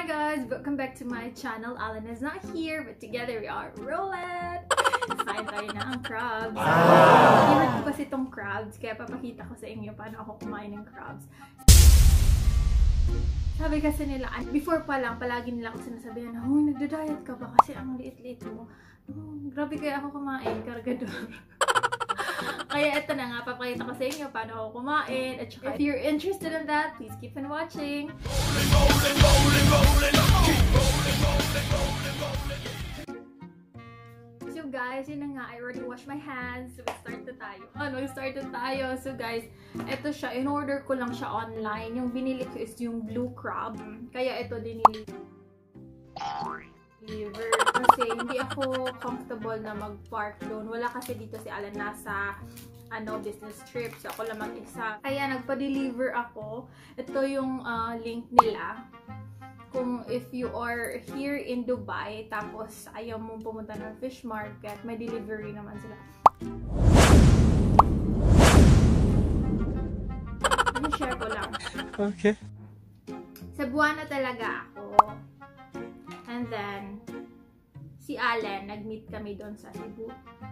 Hi guys! Welcome back to my channel. Alan is not here, but together we are rolling! Kain tayo na ang crabs. Favorite ko kasi itong crabs, kaya papakita ko sa inyo paano ako kumain ng crabs. Sabi kasi nila, before pa lang, palagi nila ako sinasabihan, oh, nagda-diet ka ba? Kasi ang liit-liit mo. Oh, grabe kaya ako kumain, kargador. Kaya ito na nga, papakita ko sa inyo paano ako kumain. At saka, if you're interested in that, please keep on watching. So guys, yun na nga, I already washed my hands. So, start na tayo. Start na tayo. So guys, ito siya. In-order ko lang siya online. Yung binili ko is yung blue crab. Kaya ito dinili. Kasi hindi ako comfortable na mag-park doon. Wala kasi dito si Alan, nasa business trip. So ako lang mag-isa. Kaya nagpa-deliver ako. Ito yung link nila. Kung if you are here in Dubai, tapos ayaw mong pumunta ng fish market, may delivery naman sila. I-share ko lang. Okay. Sa Buana talaga ako. And then, si Allen, nag-meet kami doon sa Cebu.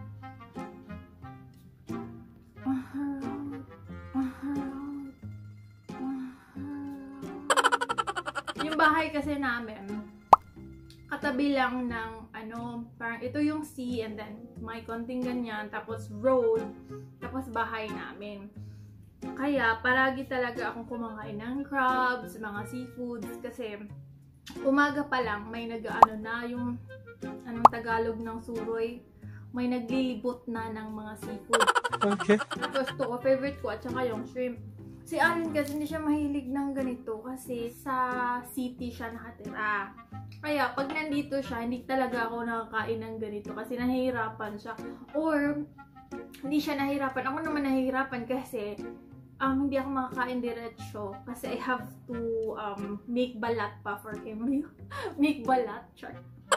Yung bahay kasi namin, katabi lang ng, parang ito yung sea, and then may konting ganyan, tapos road, tapos bahay namin. Kaya, palagi talaga akong kumakain ng crabs, mga seafoods, kasi umaga pa lang, may na yung Tagalog ng suroy, may naglilibot na ng mga seafood. Okay. Tapos ito, favorite ko, at saka yung shrimp. Si Allen kasi hindi siya mahilig ng ganito kasi sa city siya nakatira. Kaya pag nandito siya, hindi talaga ako nakakain ng ganito kasi nahihirapan siya. Or, hindi siya nahihirapan. Ako naman nahihirapan kasi hindi ako makakain diretsyo kasi I have to make balat pa for him. Make balat? Char.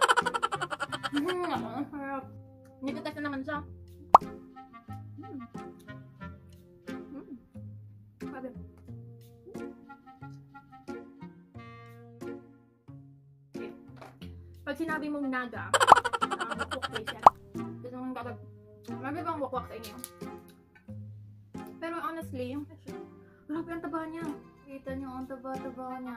Harap. Nagtatas na naman siya. Sabi. Pag sinabi mong naga, wakwak place yan. Gusto mong babag. Marami bang wakwak sa inyo? Pero honestly, yung fish, grabe ang taba niya. Kita niyo ang taba-taba niya.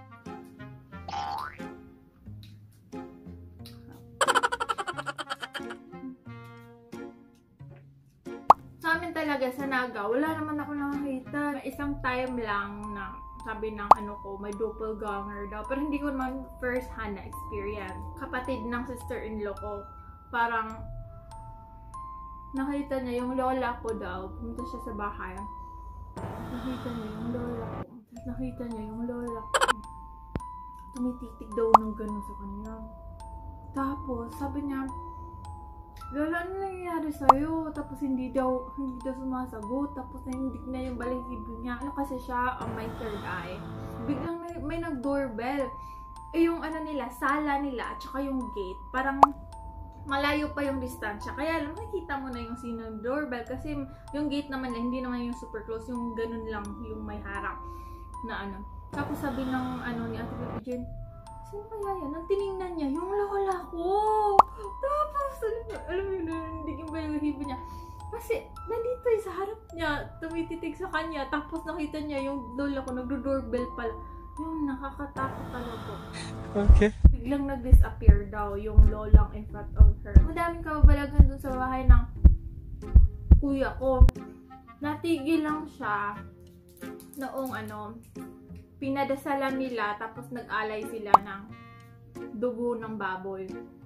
Sa amin talaga sa Naga, wala naman ako nakakita. May isang time lang na sabi ng may doppelganger daw. Pero hindi ko naman first hand na experience. Kapatid ng sister-in-law ko, parang nakita niya yung lola ko daw. Pumunta siya sa bahay. Nakita niya yung lola ko. Nakita niya yung lola ko. Tumititig daw ng gano'n sa kanya. Tapos, sabi niya, Lola, ano nangyayari sa'yo? Tapos hindi daw sumasagot. Tapos nahindik na yung balahibo niya. Kasi siya, may third eye. Biglang may nag-doorbell. Yung nila, sala nila, at saka yung gate, parang malayo pa yung distansya. Kaya alam, makikita mo na yung sino yung doorbell. Kasi yung gate naman, hindi naman yung super close. Yung ganun lang, yung may harap na Tapos sabi ng ni Ate Baby Jen, sino kaya yan? Nang tinignan niya, yung lola ko! Tapos, alam mo yun, nandinig yung balahibo niya. Kasi, nandito sa harap niya, tumititig sa kanya, tapos nakita niya yung lola ko, nagdo-doorbell pala. Yun, nakakatakot talaga. Okay. Biglang nag-disappear daw yung lolang in front of her. Madaming kababalagan dun sa bahay ng kuya ko. Natigil lang siya noong pinadasalan nila, tapos nag-alay sila ng dugo ng baboy.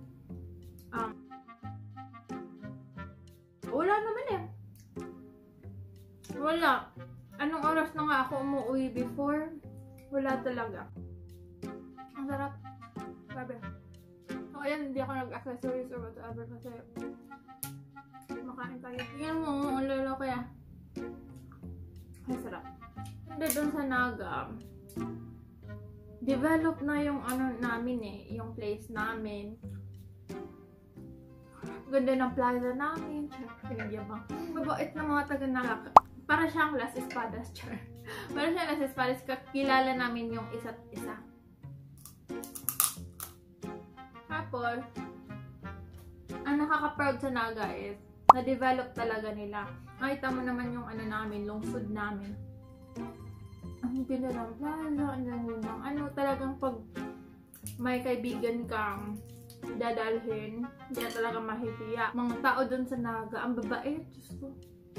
Wala naman eh. Wala. Anong oras na nga ako umuwi before? Wala talaga. Ang sarap. Sabi. So, ayan, hindi ako nag-accessories or whatever kasi makain tayo. Tingnan mo, ang lolo kaya. Ay, sarap. Hindi, doon sa Naga, develop na yung namin yung place namin. Ganda ng plaza namin. Hindi ba? Mabait na mga taga-Naga. Para siyang Las Espadas, char. Para siyang Las Espadas, kakilala namin yung isa't isa. Tapos, ang nakaka-proud sa Naga is, na-develop talaga nila. Nakita mo naman yung ano namin, lungsod namin. Ang ganda ng plaza, ang ganda ng ano, talagang pag may kaibigan kang dadalhin, hindi na talaga mahihiya. Mga tao dun sa Naga, ang babae, Diyos ko.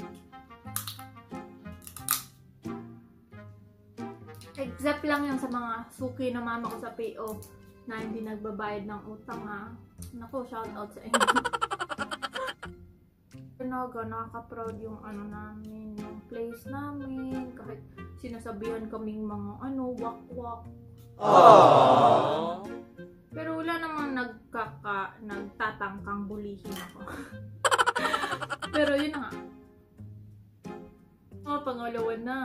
Except lang yung sa mga suki na mama ko sa PO na hindi nagbabayad ng utang ha. Naku, shoutout sa inyo. Naga, nakaka-proud yung ano namin, yung place namin, kahit sinasabihan kaming mga ano, wak-wak. Aww. Pero wala namang nagtatangkang bulihin ako. Pero yun na nga. Oh, pangalawan na.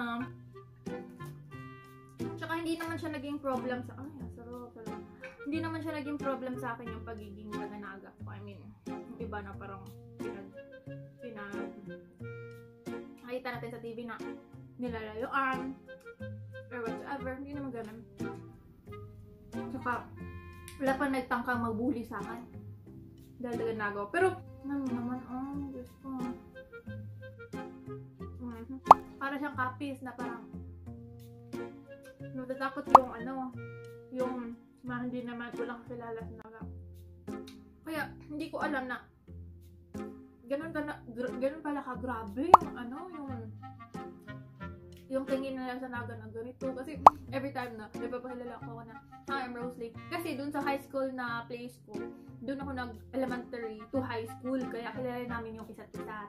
Tsaka hindi naman siya naging problem sa... Ay, sarap. Hindi naman siya naging problem sa akin yung pagiging taga-Naga ko. I mean, yung iba na parang nakita natin sa TV na nilalayuan or whatever. Hindi naman ganun. Tsaka, wala pa nagtangkang magbuli sa akin. Dahil taga-Naga ko. Pero, naman, Diyos ko. Para siyang kapis na parang natatakot yung ano, yung hindi naman ko lang kilala sa Naga. Kaya, hindi ko alam na ganun pala ka-grabe yung ano, yung tingin nila sa Naga na ganito. Kasi, every time na, napapakilala ko na, hi, I'm Rose Lake. Kasi, dun sa high school na place ko, dun ako nag-elementary to high school. Kaya, kilala namin yung isa't isa.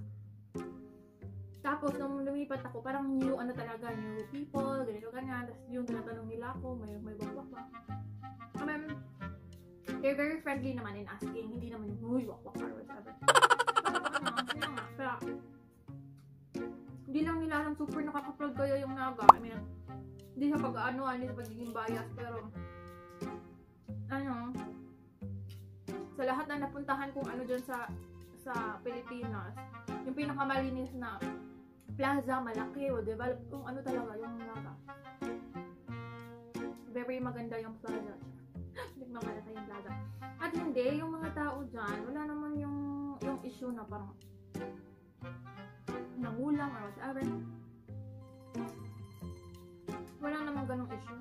Tapos, nung lumipat ako, parang new people, ganito, ganyan. Tapos, yung tinatanong nila ako, may wakwak ba? I mean, they're very friendly naman in asking. Hindi naman yung, uy, wakwak or whatever. Pero, hindi lang nila alam super nakaka-proud kayo yung Naga. I mean, hindi sa pag-ano, hindi sa pagiging bias, pero, sa lahat na napuntahan kong ano dyan sa Pilipinas, yung pinakamalinis na plaza, malaki, o develop, kung ano talaga, yung Naga. Very maganda yung plaza. Hindi mamalaki yung plaza. At hindi, yung mga tao dyan, wala naman yung issue na parang nangulang or whatever. Wala naman ganong issue.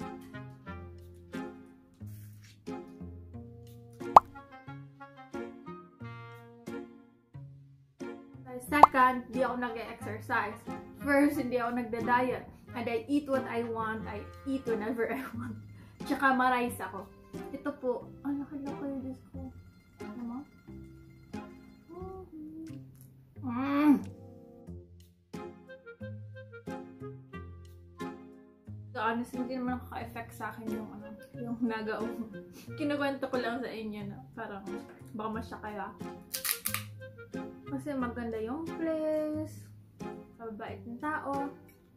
Second, hindi ako nag-exercise. First, hindi ako nagda-diet. And I eat what I want. I eat whenever I want. Tsaka ma-rice ako. Ito po, ang laki-laki yung Diyos ko. Ano? So, honestly, hindi naman nakaka-effect sa akin yung Naga. Kinukwento ko lang sa inyo na parang baka masya kaya. Kasi maganda yung place, mabait ng tao.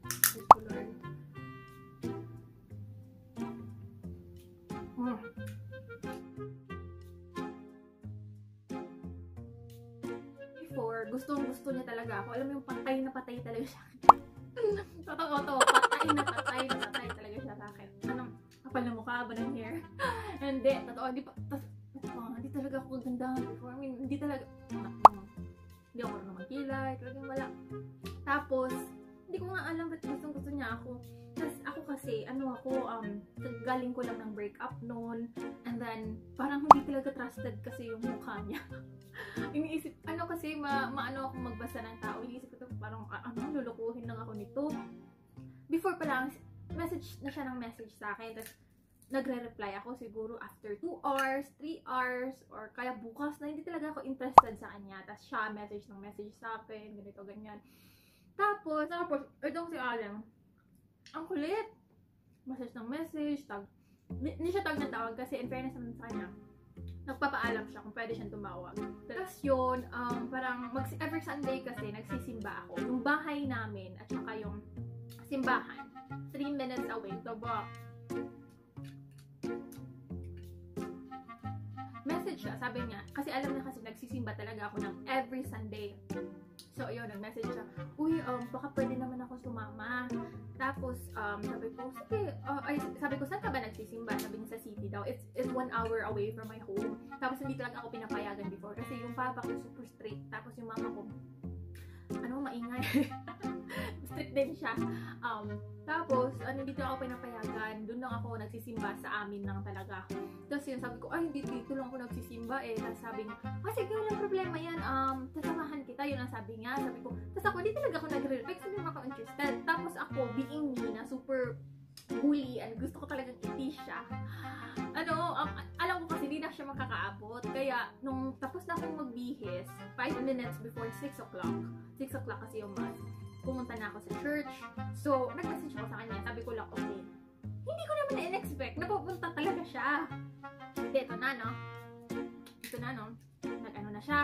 Before, gustong-gusto niya talaga ako. Alam mo yung patay na patay talaga siya. Totoo, patay na patay talaga siya sa akin. Anong kapal na mukha ba ng hair? Hindi, totoo, hindi talaga ako ganda before. I mean, hindi talaga, hindi ako marunong magkilay, talagang wala. Tapos, hindi ko nga alam ba't gustong-gusto niya ako. Tapos ako kasi, galing ko lang ng breakup noon. And then, parang hindi talaga trusted kasi yung mukha niya. Iniisip, kasi, maano ako magbasa ng tao. Iniisip ko parang, lulukuhin lang ako nito. Before pa lang, message na siya ng message sa akin. Tapos, nagre-reply ako siguro after 2 hours, 3 hours, or kaya bukas na hindi talaga ako interested sa kanya. Tapos siya message sa akin, ganito, ganyan. Tapos, itong si Alan, ang kulit. Message, hindi siya tag na tawag kasi in fairness naman sa kanya, nagpapaalam siya kung pwede siyang tumawag. Tapos yun, parang every Sunday kasi nagsisimba ako. Yung bahay namin at saka yung simbahan, 3 minutes away. So, message siya, sabi niya, kasi alam niya kasi nagsisimba talaga ako ng every Sunday. So, So, ayun, nag-message siya, uy, baka pwede naman ako sumama. Tapos, sabi ko, sige, sabi ko, saan ka ba nagsisimba? Sabi niya sa city daw. It's 1 hour away from my home. Tapos, hindi talaga ako pinapayagan before. Kasi yung papa ko super strict. Tapos, yung mama ko, maingay. Strict din siya. Tapos, dito ako pinapayagan. Doon lang ako nagsisimba sa amin lang talaga. Tapos yun, sabi ko, ay, dito lang ako nagsisimba eh. Tapos sabi niya, sige, walang problema yan. Sasamahan kita. Yun ang sabi niya. Sabi ko, tapos ako, di talaga ako nagre-reflex. Hindi ako interested. Tapos ako, being me na super bully and gusto ko talagang iti siya. Alam ko kasi di na siya makakaabot. Kaya, nung tapos na akong magbihis, 5 minutes before 6 o'clock. 6 o'clock kasi yung bus. Pumunta na ako sa church. So, nag-message ako sa kanya. Sabi ko lang, okay. Hindi ko naman na-expect na pupunta talaga siya. Ito na, no? Nag-ano na siya.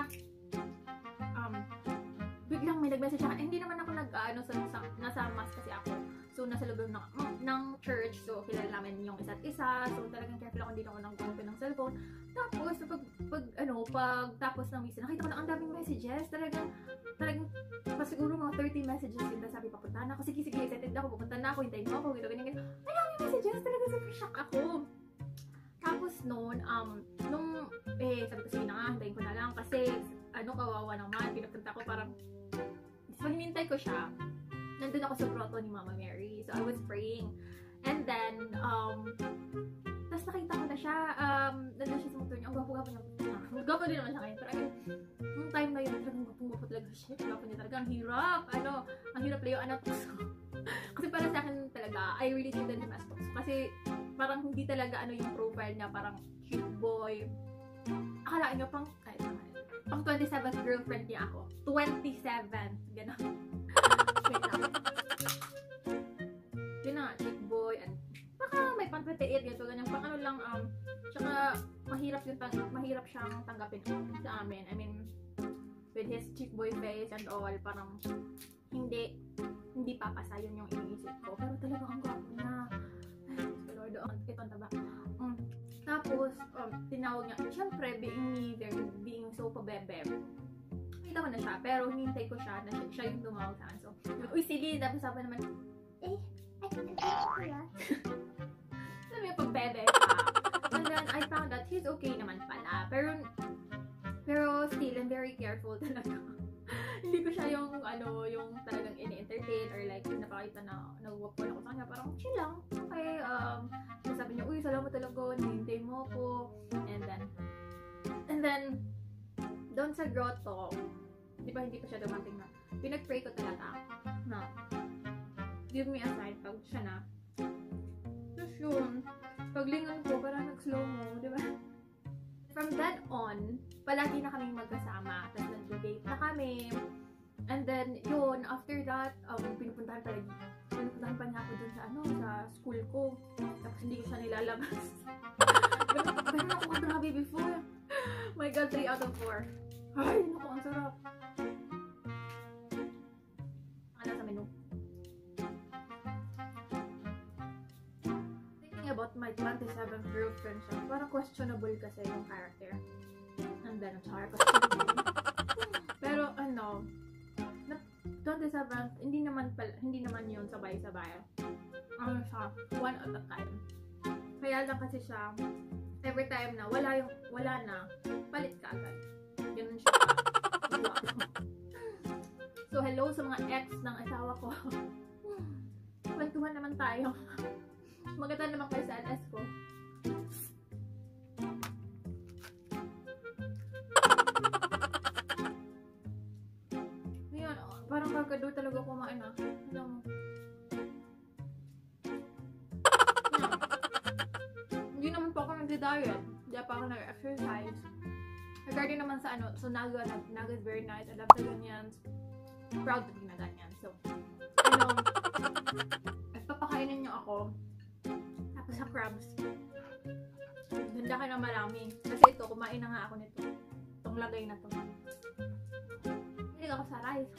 Biglang may nag-message siya. Hindi naman ako nasa mass kasi ako. So, nasa loob ng church. So, kilala namin yung isa't isa. So, talagang careful ako. Hindi na ako nag-open ng cellphone. Tapos, tapos ng misa, nakita ko na ang daming messages. Talagang, siguro mga 30 messages yun. Sabi, papunta na ako. Sige, excited ako. Pupunta na ako. Hintayin mo ako. Ganyan. Ang daming messages. Talagang super shock ako. Tapos noon, sabi ko, sige na nga, hintayin ko na lang. Kasi, kawawa naman. Pinapunta ko parang, so, hinintay ko siya. Nandun ako sa grotto ni Mama Mary. So, I was praying. And then, tapos nakita ko na siya, nandun siya sa motor niya. Ang gwapo-gwapo niya. Gwapo din naman siya ngayon. Pero, nung time na yun, talagang gwapo talaga siya. Gwapo niya talaga. Ang hirap. Ang hirap layo. Kasi para sa akin talaga, I really think that him as Tukso. Kasi, parang hindi talaga yung profile niya. Parang cute boy. Akalaan niyo pang 27th girlfriend niya ako. 27. Ganon. Wait lang. Yun na nga, chick boy. And, baka may pang 28 ganito, ganyan. Pang lang, tsaka mahirap siyang tanggapin sa amin. I mean, with his chick boy face and all, parang hindi papasa yun yung iniisip ko. Pero talaga ang gwapo na. Lord, ito ang taba. Tapos, tinawag niya, syempre, being so pabebe. Nakita ko na siya, pero hinintay ko siya na siya yung tumawag sa akin. So, uy, sige, tapos sabi naman, sabi yung pagbebe ka. And then, I found that he's okay naman pala. Pero still, I'm very careful talaga. Hindi ko siya yung talagang ini-entertain or like, napakita na nag-walk ko ako sa kanya. Parang, chill lang. Okay, sabi niya, uy, salamat talaga, nihintay mo ako. And then, doon sa grotto, di ba hindi pa siya dumating na, pinag-pray ko talaga na, give me a sign pag siya na. Tapos yun, paglingon ko, parang nag-slow mo, di ba? From that on, palagi na kaming magkasama. Tapos nag-date na kami. And then, yun, after that, pinupuntahan pa niya ako dun sa school ko. Tapos hindi ko siya nilalabas. Pero ako grabe before. My God, 3 out of 4. Ay, naku, ang sarap. Sa menu. Thinking about my 27th girlfriend siya, parang questionable kasi yung character. And then, questionable. Pero, 27th, hindi naman yun sabay-sabay. Siya, one at a time. Kaya lang kasi siya, every time na wala na, palit ka agad. Ganun siya. So, hello sa mga ex ng asawa ko. Kwentuhan naman tayo. Maganda naman kayo sa LS ko. Ngayon, parang kagado talaga kumain na. Alam mo. Hindi naman po ako nag-diet. Hindi pa ako nag-exercise. Regarding naman sa so Naga is very nice. I love the Ganyans. Proud to be na ganyan. So, papakainin niyo ako. Tapos sa crabs. Ganda ka na marami. Kasi ito, kumain na nga ako nito. Itong lagay na to. Hindi ako sa rice.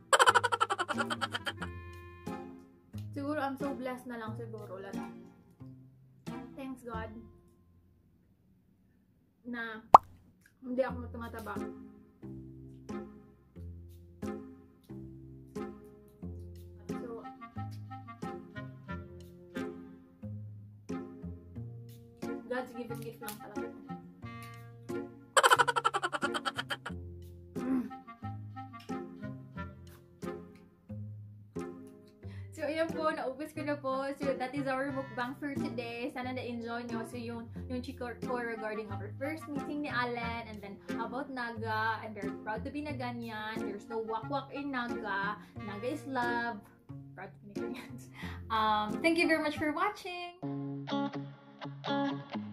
Siguro, I'm so blessed na lang siguro. Thanks God. Na hindi ako tumataba. God's given gift lang talaga. So, ayan po, naubos ko na po. So, that is our mukbang for today. Sana na-enjoy nyo. So, yung chika ko regarding our first meeting ni Allen, and then about Naga, and they're proud to be na ganyan. There's no wak-wak in Naga. Naga is love. Proud to be na ganyan. Thank you very much for watching.